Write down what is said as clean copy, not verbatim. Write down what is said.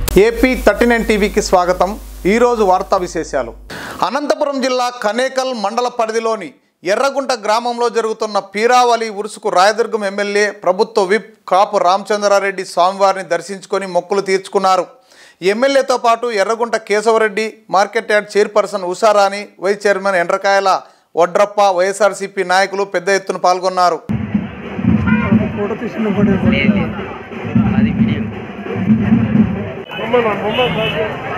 AP 39 టీవీకి స్వాగతం। ఈరోజు వార్తా విశేషాలు। అనంతపురం జిల్లా కనేకల్ మండల పరిధిలోని ఎర్రగుంట గ్రామంలో జరుగుతున్న పీరావళి ఉరుసుకు రాయదుర్గం ఎమ్మెల్యే ప్రభుత్వ విప్ కాపు రామచంద్రారెడ్డి స్వామివారిని దర్శించుకొని మొక్కులు తీర్చుకున్నారు। ఎమ్మెల్యేతో పాటు Erragunta Keshavareddy, market yard chairperson Usharani, vice chairman Endrakayala Vadrappa, YSRCP నాయకులు పెద్ద ఎత్తున పాల్గొన్నారు। అది వీడియో